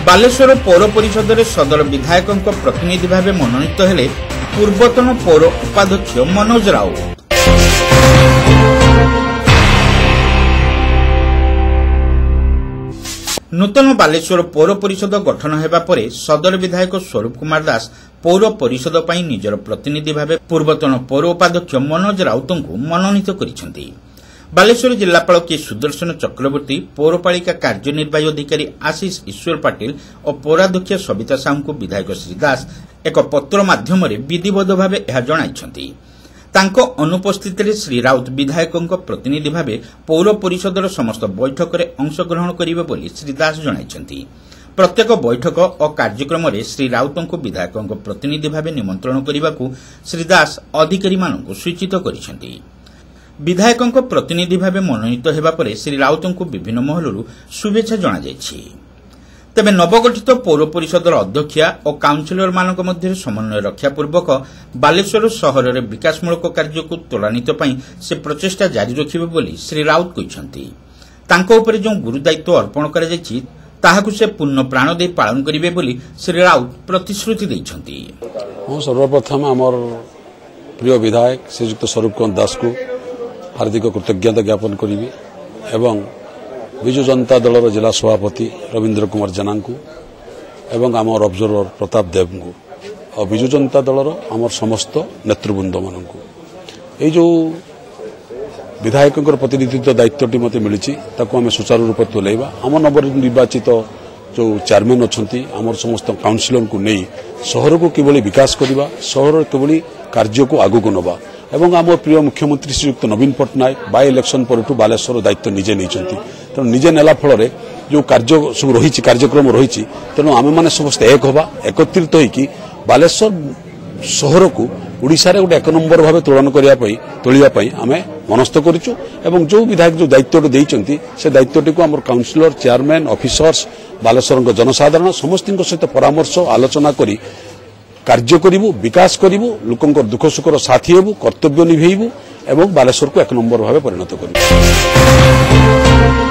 बालेश्वर पौर परिषद में सदर विधायकों प्रतिनिधि भाव मनोनीत हेले पूर्वतन पौर उपाध्यक्ष मनोज राउत। नूतन बालेश्वर पौर परिषद गठन हेबा परे सदर विधायक स्वरूप कुमार दास पौर परिषद पई निजर प्रतिनिधि भाव पूर्वतन पौर उपाध्यक्ष मनोज राउत को मनोनीत करिसेंती। बालेश्वर जिलापाल के सुदर्शन चक्रवर्ती, पौरपालिका कार्यनिर्वाही अधिकारी आशीष ईश्वर पाटिल और पौराध्यक्ष सविता साहू को विधायक श्री दास एक पत्र माध्यम विधिवत भाव यह जणाइछंती। तांको अनुपस्थित श्री राउत विधायकों प्रतिनिधि भाव पौर परिषदर समस्त बैठक में अंशग्रहण करेंगे बोली श्री दास जणाइछंती। प्रत्येक बैठक और कार्यक्रम में श्री राउतों को विधायकों प्रतिनिधि भाव निमंत्रण करने को श्री दास अधिकारी मानक सूचित करिसेंती। विधायकों प्रतिनिधि भाव मनोनीत हेबा परे श्री राउतों को विभिन्न महलरू शुभेच्छा जणा जायछि। तेबे नवगठित पौर परिषदर अध्यक्षा और काउंसिलर मानक मध्य समन्वय रक्षा पूर्वक बालेश्वर सहर में विकासमूलक कार्य को त्वरान्वित पई से प्रचेष्टा जारी रखिबे बोली श्री राउत कहिसेंती। तांको उपरे जो गुरुदायित्व अर्पण करा जायछि ताहाकु से पूर्ण प्राण दे पालन करिवे बोली श्री राउत प्रतिश्रुति दैछंती। सर्वप्रथम आमर प्रिय विधायक श्रीयुक्त स्वरूप कुमार दास को हार्दिक कृतज्ञता ज्ञापन करी एवं विजु जनता दलर जिला सभापति रवींद्र कुमार जेना को एवं आमर ऑब्जर्वर प्रताप देव को और विजु जनता दलर आमर समस्त नेतृवृंद मान को जो विधायकों प्रतिनिधित्व दायित्व मत मिली आम सुचारू रूप तुलैवा आम नवनिर्वाचित जो चेयरमैन अच्छा आमर समस्त काउंसिलर को नहीं सहर को किभली विकास करवा सहर किभली कार्य को आगू को नवा एवं आम प्रिय मुख्यमंत्री श्रीयुक्त नवीन पट्टनायक बाय इलेक्शन पर बालेश्वर दायित्व निजे नहीं तेणु निजे नेला फल जो कार्य सब रही कार्यक्रम रही तेणु आम मैंने समस्त एक हवा एकत्रित होगी बालेश्वर सहर को ओडिशा रे गोटे एक नंबर भाव तुलन करने आम मनस्थ करूँ एवं जो विधायक जो दायित्व देइचंती से दायित्वटी को आम काउंसिलर चेयरमैन ऑफिसर्स बालेश्वर जनसाधारण समस्त सहित परामर्श आलोचना करी कार्य करूँ विकास करूँ लोकों दुख सुखर साथी हेबू कर्तव्य निभेबू एवं बालेश्वर को एक नंबर भाव परिणत करूँ।